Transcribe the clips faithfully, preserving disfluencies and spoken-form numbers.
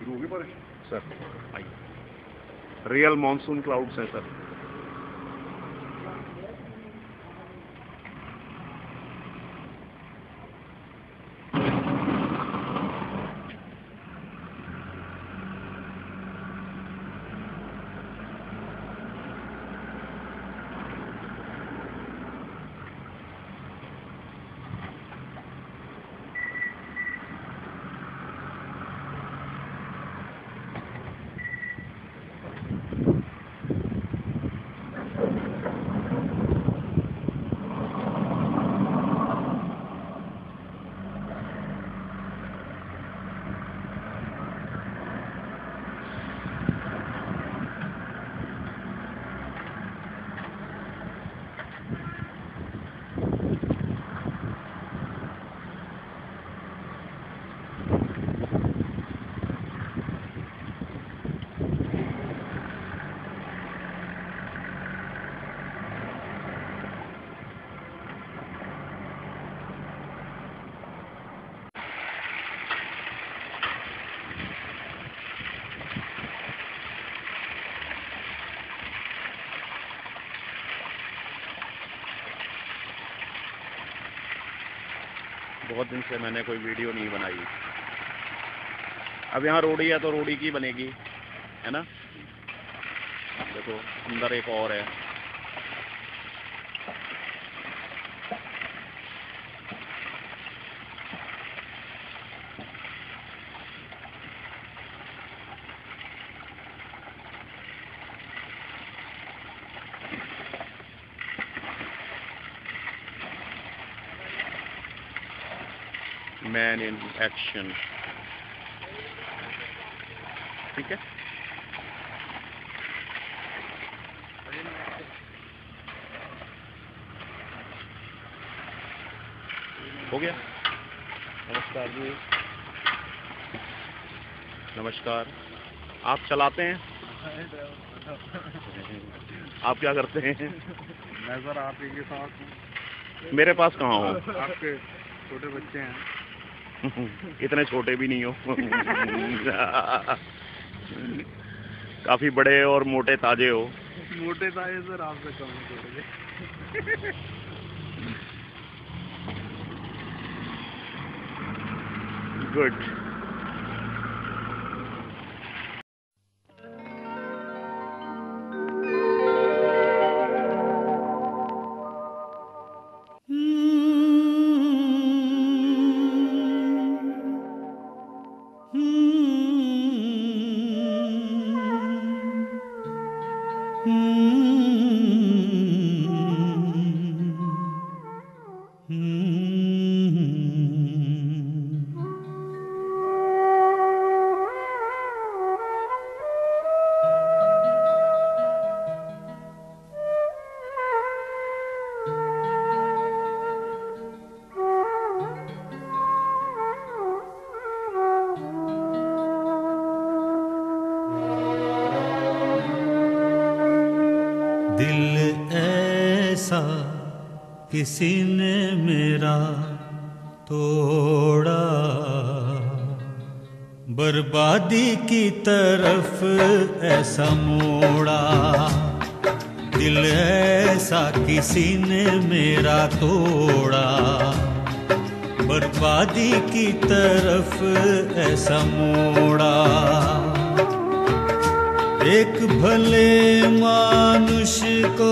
शुरू हो गई बारिश सर। आइए, रियल मानसून क्लाउड्स हैं सर। बहुत दिन से मैंने कोई वीडियो नहीं बनाई। अब यहाँ रोड़ी है तो रोड़ी की बनेगी, है ना। देखो अंदर एक और है। Man in action. ठीक है, हो गया। नमस्कार जी, नमस्कार। आप चलाते हैं? आप क्या करते हैं? मैं सर आप ही के साथ हूँ। मेरे पास कहाँ हो? आपके छोटे बच्चे हैं। इतने छोटे भी नहीं हो। काफी बड़े और मोटे ताजे हो। मोटे ताजे सर आपसे कम छोटे। गुड। दिल ऐसा किसी ने मेरा तोड़ा, बर्बादी की तरफ ऐसा मोड़ा। दिल ऐसा किसी ने मेरा तोड़ा, बर्बादी की तरफ ऐसा मोड़ा। एक भले मानुष को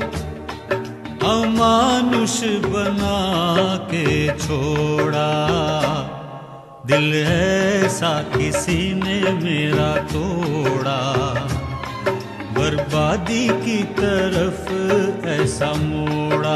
अमानुष बना के छोड़ा। दिल ऐसा किसी ने मेरा तोड़ा, बर्बादी की तरफ ऐसा मोड़ा।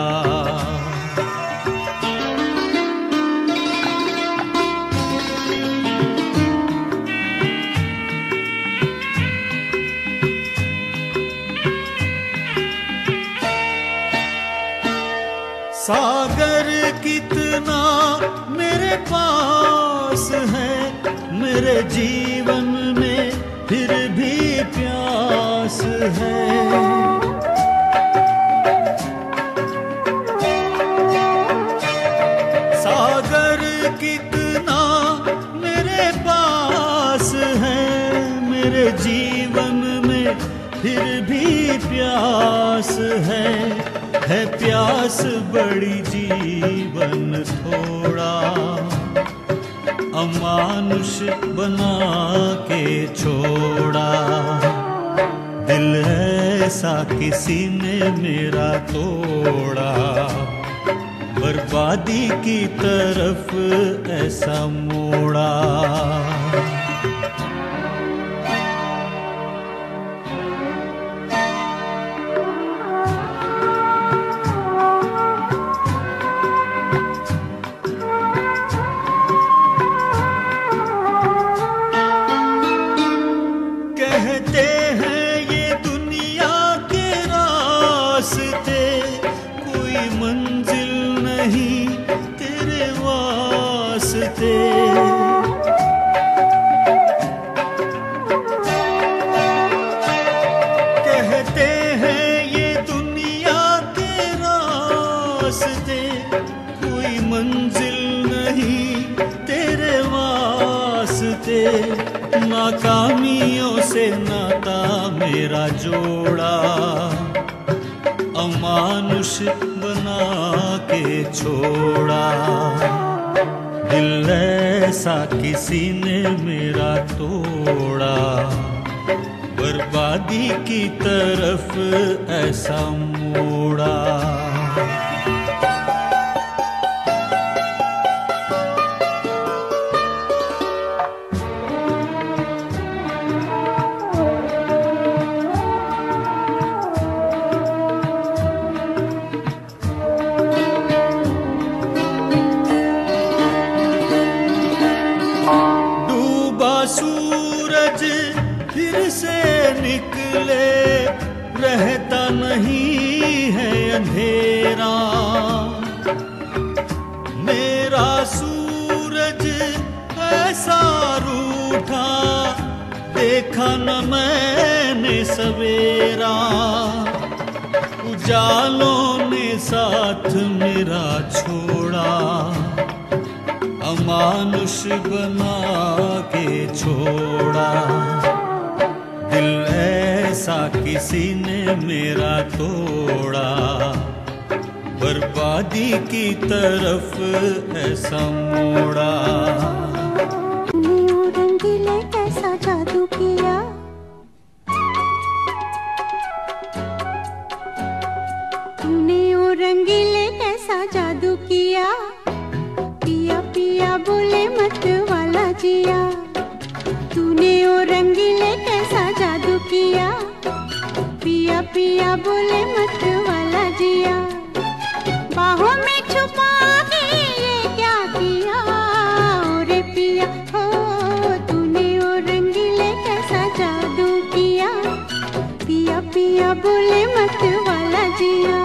सागर कितना मेरे पास है, मेरे जीवन में फिर भी प्यास है। सागर कितना मेरे पास है, मेरे जीवन में फिर भी प्यास है, है प्यास बड़ी जीवन थोड़ा, अमानुष बना के छोड़ा। दिल ऐसा किसी ने मेरा तोड़ा, बर्बादी की तरफ ऐसा मोड़ा। कहते हैं ये दुनिया के रास्ते, कोई मंजिल नहीं तेरे वास्ते। नाकामियों से नाता मेरा जोड़ा, अमानुष बना के छोड़ा। दिल ऐसा किसी ने मेरा तोड़ा, बर्बादी की तरफ ऐसा मोड़ा। सूरज फिर से निकले, रहता नहीं है अंधेरा। मेरा सूरज ऐसा रूठा, देखा न मैंने सवेरा। उजालों ने साथ मेरा छोड़ा, अमानुष बना के छोड़ा। दिल ऐसा किसी ने मेरा तोड़ा, बर्बादी की तरफ ऐसा मोड़ा। तूने ओ रंगीले कैसा जादू किया, तूने ओ रंगीले कैसा जादू किया। पिया पिया बोले मत वाला जिया, तूने ओ रंगीले कैसा जादू किया। पिया पिया बोले मत वाला जिया, बाहों में छुपा के ये क्या किया। रे पिया हो तूने ओ रंगीले कैसा जादू किया। पिया पिया बोले मत वाला जिया।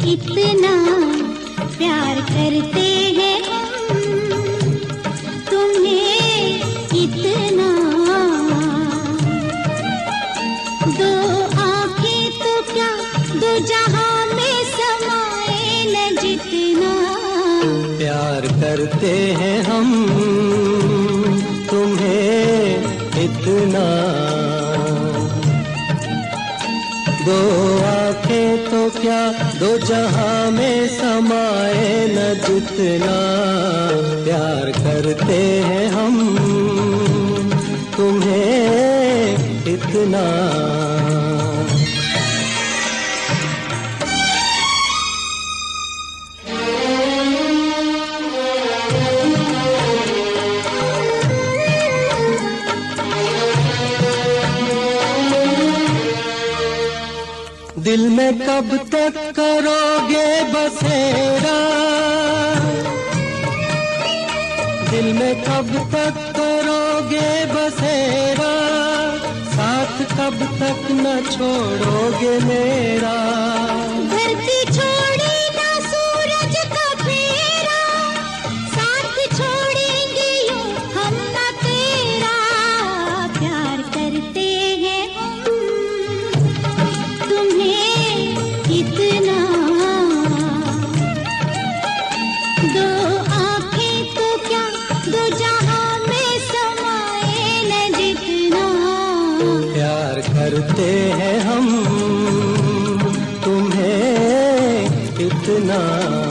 इतना प्यार करते हैं हम तुम्हें इतना। दो आंखें तो क्या दो जहां में समाए न जितना प्यार करते हैं हम तुम्हें इतना। दो आंखें तो क्या दो जहां में समाए न जितना प्यार करते हैं हम तुम्हें इतना। दिल में कब तक करोगे बसेरा, दिल में कब तक करोगे बसेरा, साथ कब तक न छोड़ोगे मेरा। धरती छोड़े ना सूरज का फेरा, साथ छोड़ेंगे यूं हम ना तेरा। प्यार करते हैं हम तुम्हें इतना। दो आंखें तो क्या दो जहां में समाए न जितना प्यार करते हैं हम तुम्हें इतना।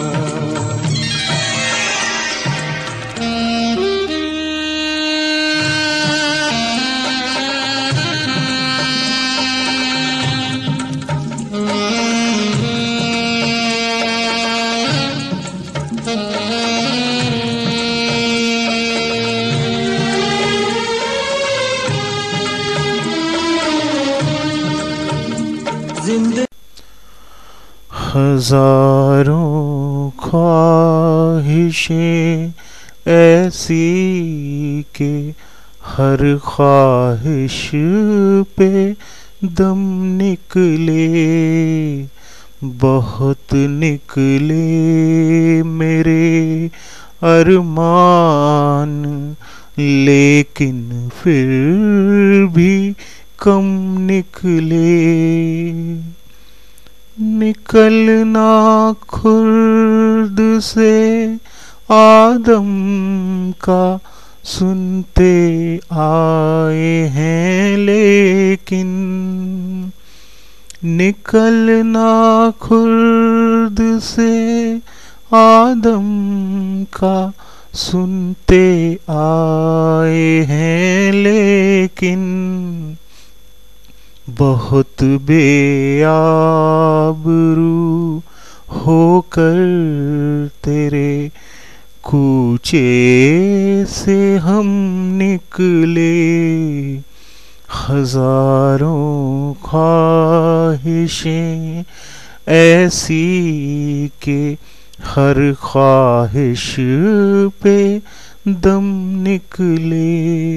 हजारों ख्वाहिशें ऐसी के हर ख्वाहिश पे दम निकले, बहुत निकले मेरे अरमान, लेकिन फिर भी कम निकले। निकलना खुर्द से आदम का सुनते आए हैं, लेकिन निकलना खुर्द से आदम का सुनते आए हैं, लेकिन बहुत बेआबरू होकर तेरे कूचे से हम निकले। हजारों ख्वाहिशें ऐसी के हर ख्वाहिश पे दम निकले।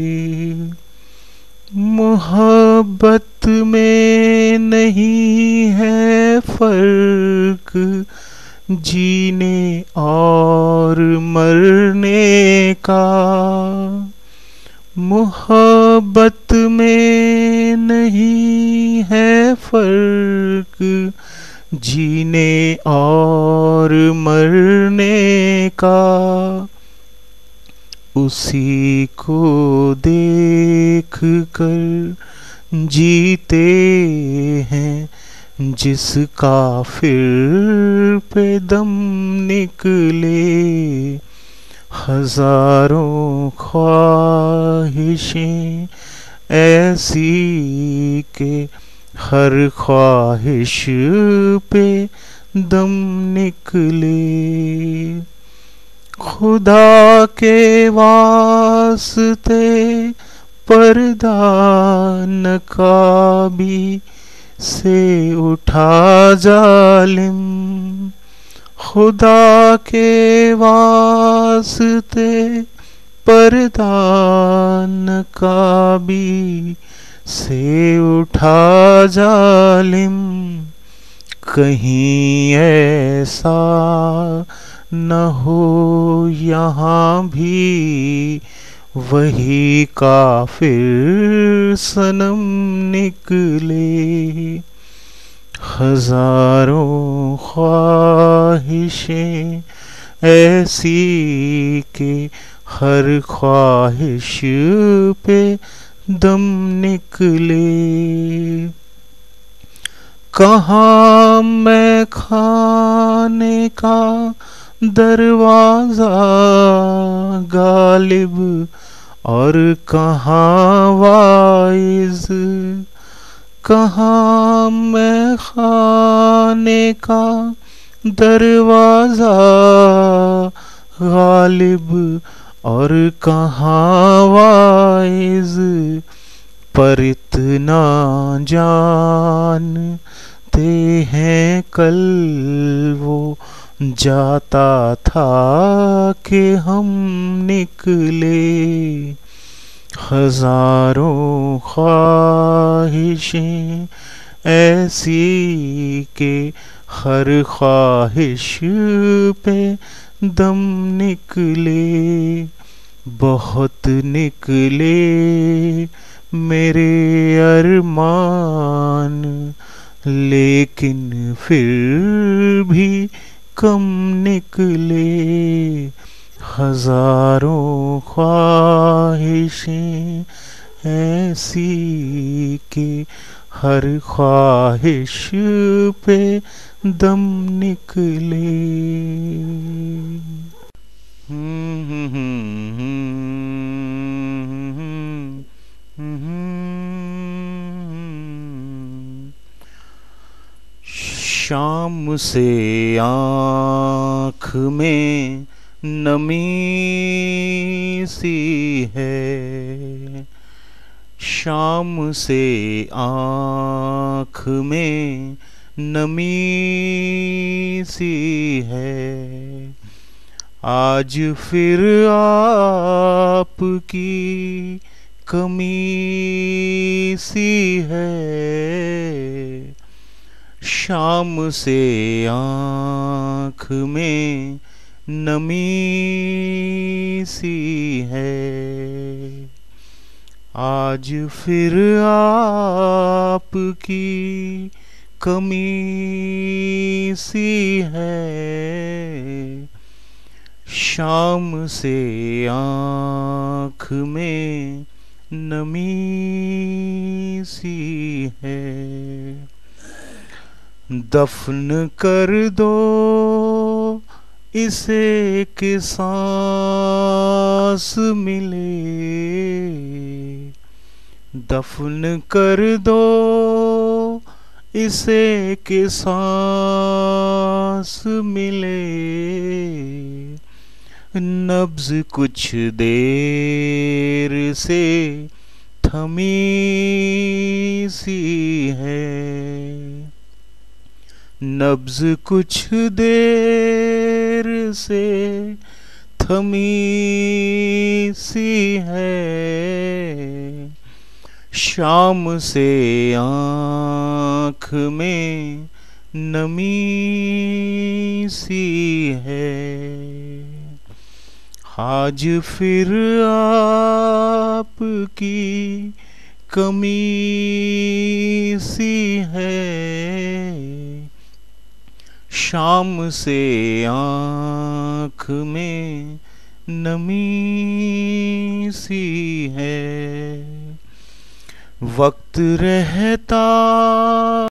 मोहब्बत में नहीं है फर्क जीने और मरने का, मोहब्बत में नहीं है फर्क जीने और मरने का। उसी को देख कर जीते हैं जिसका फिर पे दम निकले। हजारों ख्वाहिशें ऐसी के हर ख्वाहिश पे दम निकले। खुदा के वास्ते पर्दा नकाबी से उठा जालिम, खुदा के वास्ते पर्दा नकाबी से उठा जालिम। कहीं ऐसा न हो यहाँ भी वही काफिर सनम निकले। हजारों ख्वाहिशें ऐसी के हर ख्वाहिश पे दम निकले। कहाँ मैं खाने का दरवाजा गालिब और कहाँ वाइज। कहाँ मैं खाने का दरवाजा गालिब और कहाँ वाइज। पर इतना जानते हैं कल वो जाता था कि हम निकले। हजारों ख्वाहिशें ऐसी के हर ख्वाहिश पे दम निकले। बहुत निकले मेरे अरमान लेकिन फिर भी कम निकले। हजारों ख्वाहिशें ऐसी के हर ख्वाहिश पे दम निकले। शाम से आँख में नमी सी है। शाम से आँख में नमी सी है। आज फिर आपकी कमी सी है। शाम से आँख में नमी सी है। आज फिर आपकी कमी सी है। शाम से आँख में नमी सी है। दफन कर दो इसे कि सांस मिले। दफन कर दो इसे कि सांस मिले। नब्ज कुछ देर से थमी सी है। नब्ज कुछ देर से थमी सी है। शाम से आँख में नमी सी है। आज फिर आपकी कमी सी है। शाम से आँख में नमी सी है। वक्त रहता